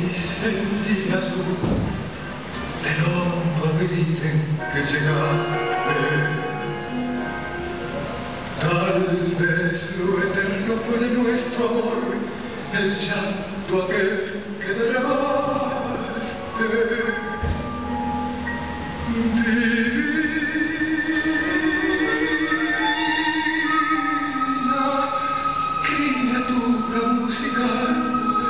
sentí azul del hondo abril en que llegaste. Tal vez lo eterno fue de nuestro amor, el llanto aquel que derramaste. Divina criatura musical,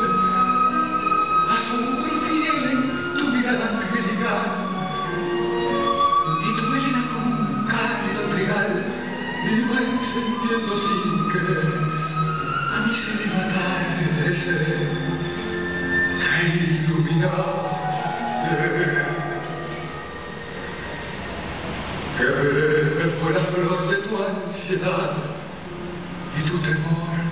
asombro fiel en tu mirada angelical, y tu melena como un cálido trigal iba encendiendo sin querer a mi sereno atardecer que iluminaste. Qué breve fue la flor de tu ansiedad y tu temor